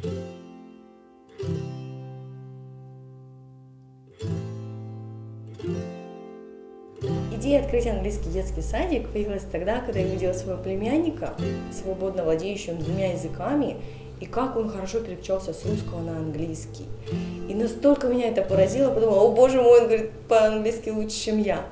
Идея открыть английский детский садик появилась тогда, когда я увидела своего племянника, свободно владеющим 2 языками, и как он хорошо переключался с русского на английский. И настолько меня это поразило, подумала, о боже мой, он говорит по-английски лучше, чем я.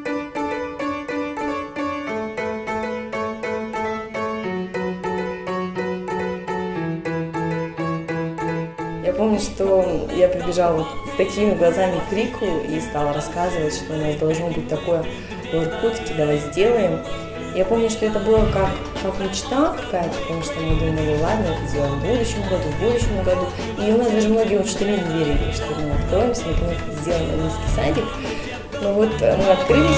Я помню, что я прибежала вот с такими глазами к Рику и стала рассказывать, что у нас должно быть такое в Иркутске, давай сделаем. Я помню, что это было как мечта какая-то, потому что мы думали, ладно, это сделаем в будущем году. И у нас даже многие учителя не верили, что мы откроемся, наконец-то сделаем английский садик. Но вот мы открылись.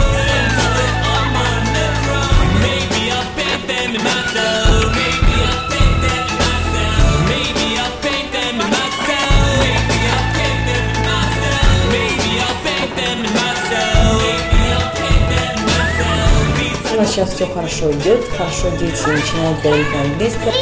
У нас сейчас все хорошо идет, хорошо дети начинают говорить на английском.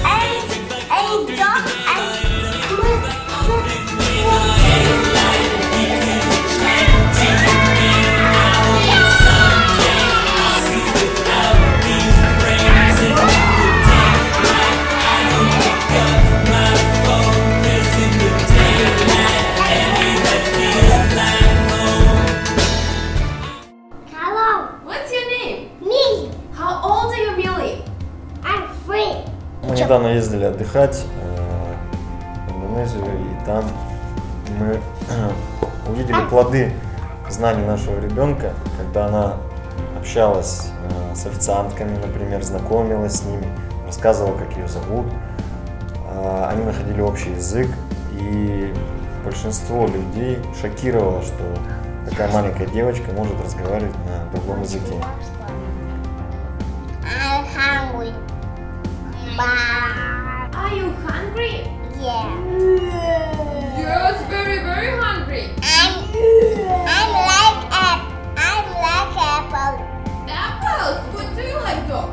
Мы недавно ездили отдыхать в Индонезию, и там мы увидели плоды знаний нашего ребенка, когда она общалась с официантками, например, знакомилась с ними, рассказывала, как ее зовут. Они находили общий язык, и большинство людей шокировало, что такая маленькая девочка может разговаривать на другом языке. I'm hungry. Are you hungry? Yeah. Yes, very, very hungry. I like apple. Apples? What do you like, dog?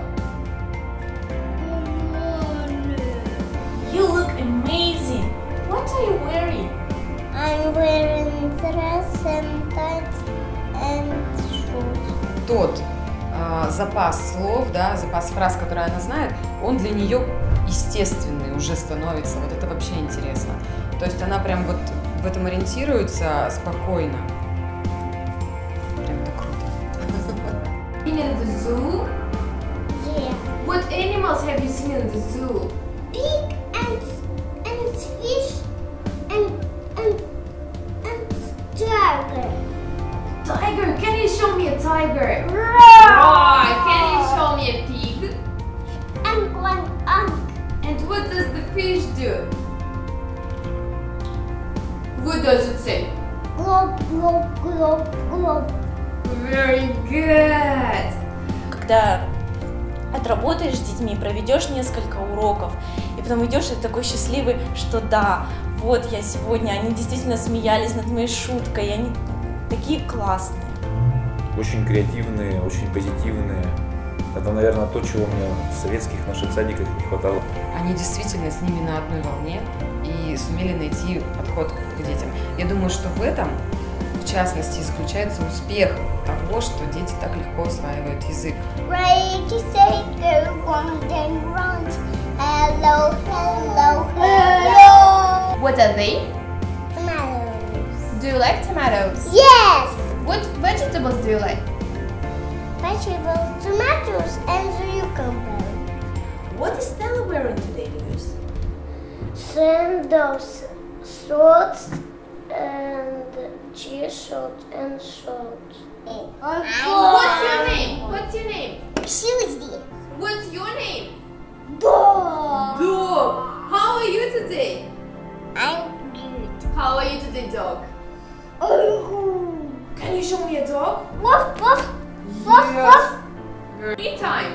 You look amazing. What are you wearing? I'm wearing dress and tights and shoes. Тот запас слов, да, запас фраз, которые она знает, он для нее естественный уже становится. Вот это вообще интересно. То есть она прям вот в этом ориентируется спокойно. Прям это круто. Been in the zoo? Yeah. What animals have you seen in the zoo? Pig and fish and tiger. Tiger? Can you show me a tiger? Roar! Can you show me a pig? And one And what does the fish do? What does it say? Glop, glop, glop, glop. Very good. Когда отработаешь с детьми, проведешь несколько уроков, и потом идешь и такой счастливый, что да, вот я сегодня, они действительно смеялись над моей шуткой, и они такие классные. Очень креативные, очень позитивные. Это, наверное, то, чего мне в советских наших садиках не хватало. Они действительно с ними на одной волне и сумели найти подход к детям. Я думаю, что в этом, в частности, заключается успех того, что дети так легко осваивают язык. Ready, say, go, one, then run. Hello, hello, hello. What are they? Tomatoes. Do you like tomatoes? Yes. What vegetables do you like? Vegetables, tomatoes, and cucumber. What is Stella wearing today, Luis? Sandals, shorts, and t-shirt and shorts. What's your name? What's your name? Tuesday. What's your name? Dog. Dog. How are you today? I'm good. How are you today, dog? I'm good. Can you show me a dog? Woof, woof. Woof, woof. Free time.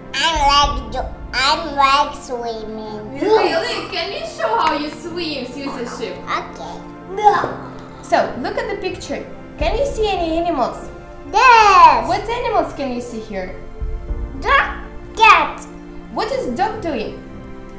I like swimming. Really? Can you show how you swim, Susie? Okay. So, look at the picture. Can you see any animals? Yes. What animals can you see here? Dog, cat. What is dog doing?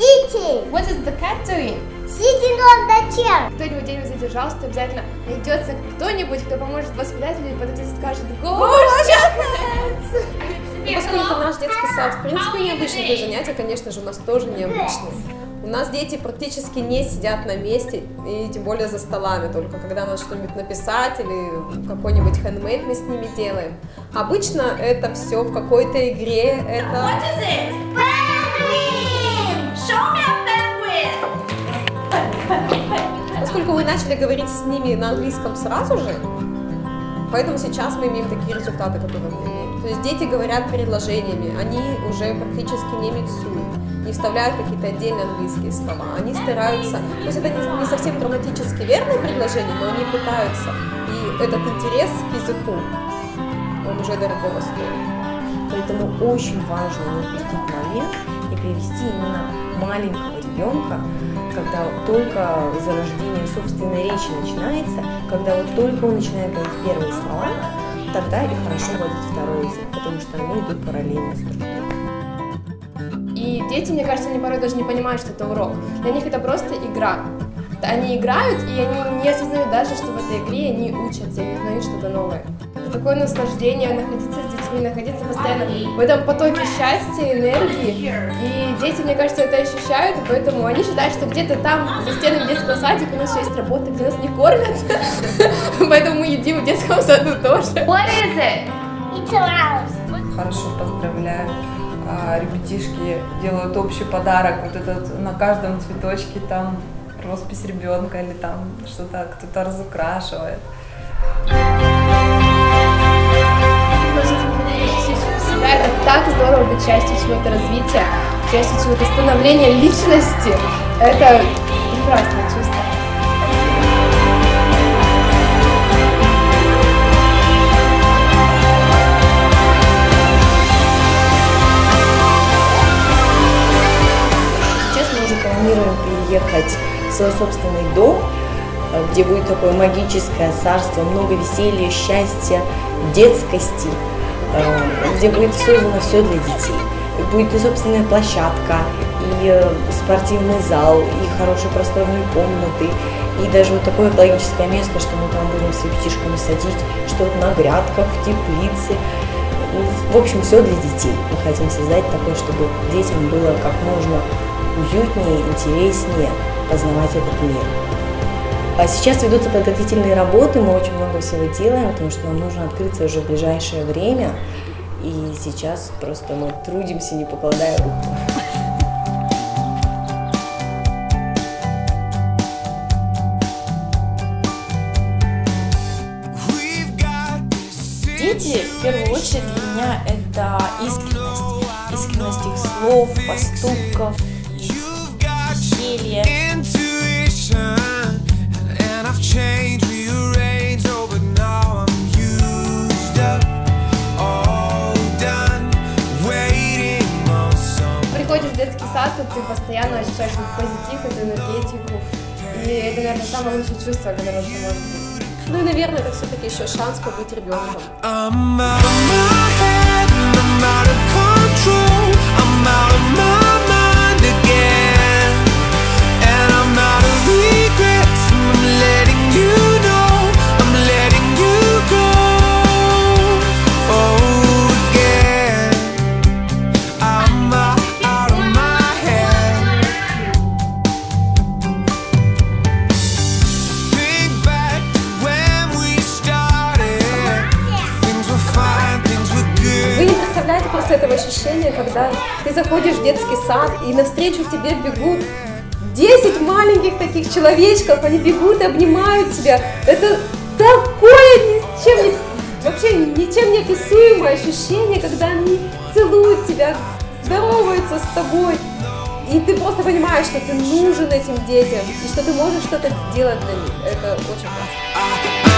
Eating. What is the cat doing? Sitting on the chair. Кто-нибудь где-нибудь задержался, то обязательно найдется кто-нибудь, кто поможет воспитателю и подойдет и скажет «Гоша!». Поскольку наш детский сад, в принципе, необычное то занятие, конечно же, у нас тоже необычное. У нас дети практически не сидят на месте, и тем более за столами, только когда надо что-нибудь написать или какой-нибудь хендмейд мы с ними делаем. Обычно это все в какой-то игре, это... What is it? Penguin! Show me a penguin! Поскольку мы начали говорить с ними на английском сразу же, поэтому сейчас мы имеем такие результаты, которые мы имеем. То есть дети говорят предложениями, они уже практически не миксуют, не вставляют какие-то отдельные английские слова. Они стараются, то есть это не совсем грамматически верные предложения, но они пытаются. И этот интерес к языку, он уже дорогого стоит. Поэтому очень важно не упустить момент и привести именно маленького ребенка, когда только зарождение собственной речи начинается, когда вот только он начинает говорить первые слова, тогда и хорошо вводить второй язык, потому что они идут параллельно с другими. И дети, мне кажется, они порой даже не понимают, что это урок. Для них это просто игра. Они играют, и они не осознают даже, что в этой игре они учатся и узнают что-то новое. Это такое наслаждение находиться с детьми, находиться постоянно в этом потоке счастья, энергии. И дети, мне кажется, это ощущают, и поэтому они считают, что где-то там, за стенами детского садика, у нас есть работа, где нас не кормят. Поэтому мы едим в детском саду тоже. What is it? It's a mouse. Хорошо, поздравляю. Ребятишки делают общий подарок, вот этот на каждом цветочке там роспись ребенка или там что-то кто-то разукрашивает. Это так здорово быть частью чего-то развития, частью чего-то становления личности. Это прекрасное чувство. Сейчас мы уже планируем переехать в свой собственный дом, где будет такое магическое царство, много веселья, счастья, детскости, где будет создано все для детей. Будет и собственная площадка, и спортивный зал, и хорошие просторные комнаты, и даже вот такое экологическое место, что мы там будем с ребятишками садить, что вот на грядках, в теплице. В общем, все для детей. Мы хотим создать такое, чтобы детям было как можно уютнее, интереснее познавать этот мир. А сейчас ведутся подготовительные работы, мы очень много всего делаем, потому что нам нужно открыться уже в ближайшее время. И сейчас просто мы трудимся, не покладая руку. Дети, в первую очередь, для меня это искренность. Искренность их слов, поступков, веселье. Приходишь в детский сад, и ты постоянно ощущаешь этот позитив, эту энергетику. И это, наверное, самое лучшее чувство, которое вообще может быть. Ну и, наверное, это все-таки еще шанс побыть ребенком. Просто этого ощущения, когда ты заходишь в детский сад, и навстречу тебе бегут 10 маленьких таких человечков, они бегут и обнимают тебя. Это такое вообще ничем не описуемое ощущение, когда они целуют тебя, здороваются с тобой. И ты просто понимаешь, что ты нужен этим детям, и что ты можешь что-то делать для них. Это очень классно.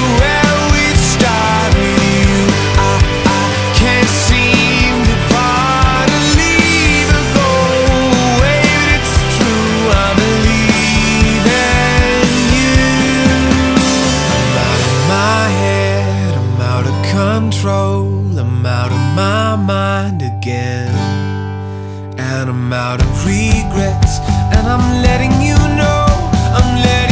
Can't seem to part. my mind again. And I'm out of regrets, and I'm letting you know, I'm letting